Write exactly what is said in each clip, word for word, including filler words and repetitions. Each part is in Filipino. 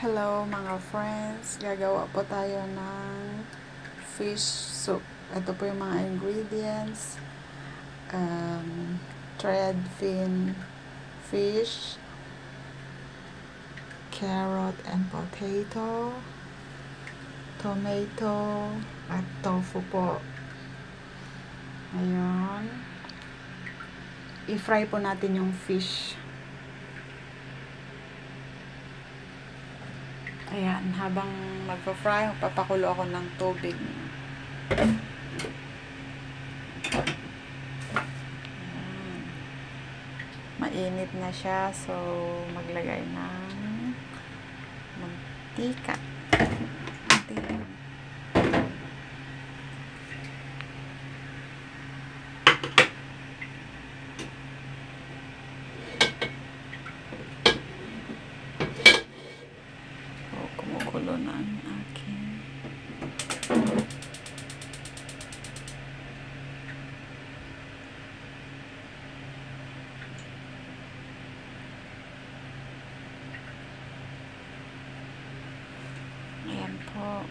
Hello mga friends, gagawa po tayo ng fish soup. Ito po yung mga ingredients. Um, thread fin fish, carrot and potato, tomato, at tofu po. Ayan. I-fry po natin yung fish. Ayan, habang magpa-fry, papakulo ako ng tubig. Ayan. Mainit na siya, so maglagay ng mantika. Mantika. Kumukulo na ang aking ayan po.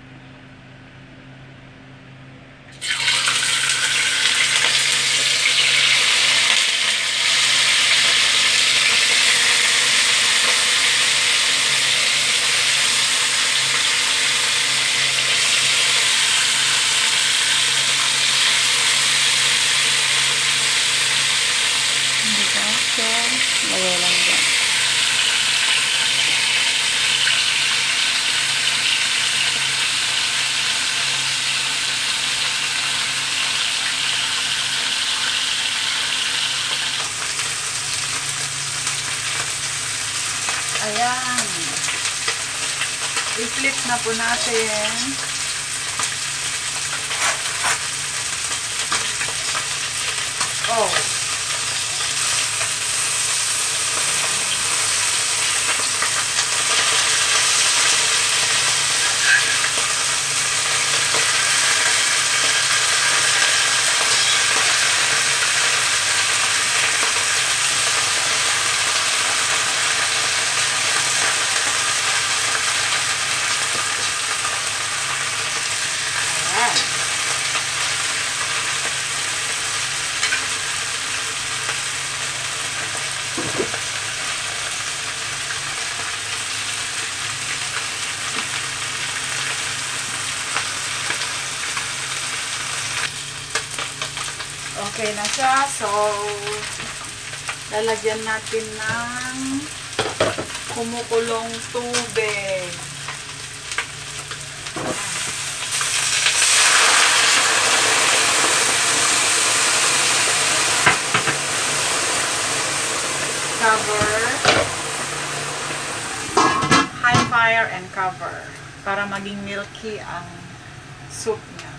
Lagay lang dyan. Ayan. I-flip na po natin. Oh. Okay na siya. So, lalagyan natin ng kumukulong tubig. Cover. High fire and cover. Para maging milky ang soup niya.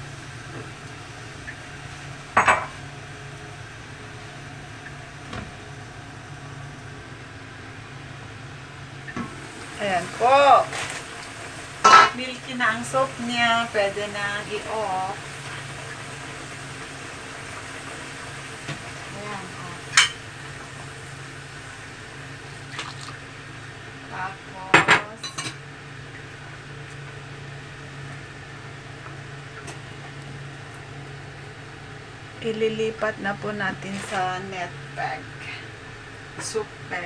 Ayan po. Milky na ang soup niya. Pwede na i-off. Ayan. Off. Tapos, ililipat na po natin sa net bag. Soup bag.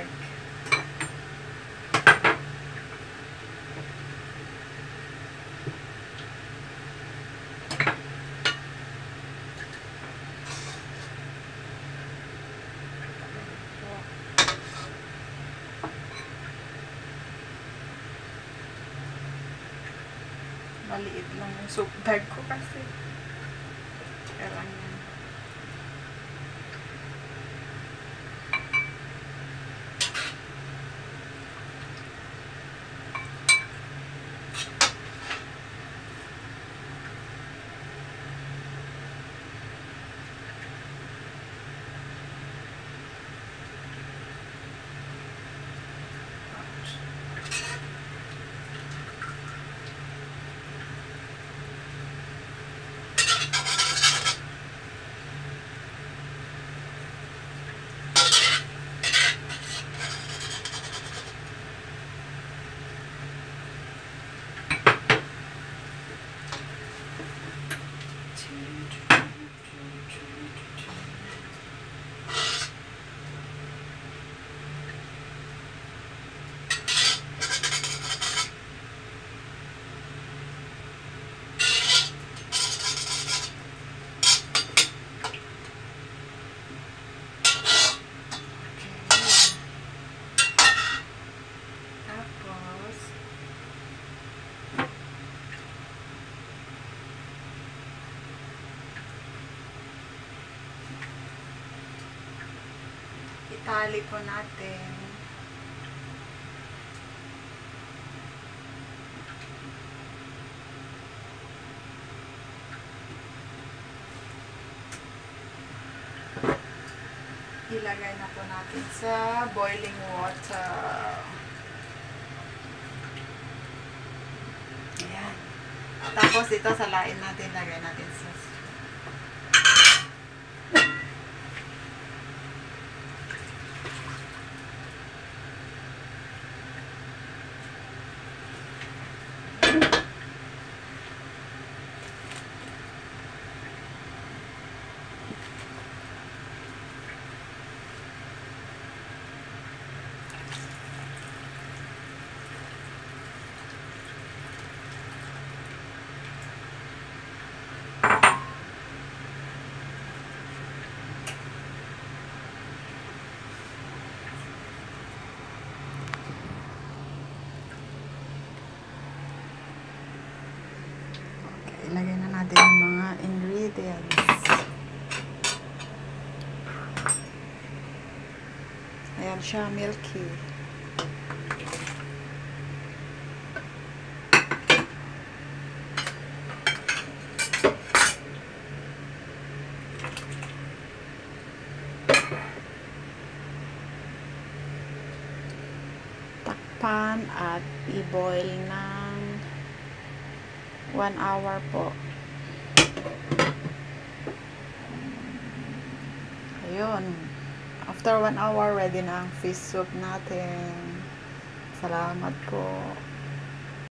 Maliit lang yung soup bag ko kasi. Kailangan yan. tali po natin. Ilagay na po natin sa boiling water. Ayan. Tapos ito salain natin, lagay natin sa ilagay na natin yung mga ingredients. Ayan siya, milky. Takpan at i-boil ng one hour po. Ayun. After one hour, ready na ang fish soup natin. Salamat po.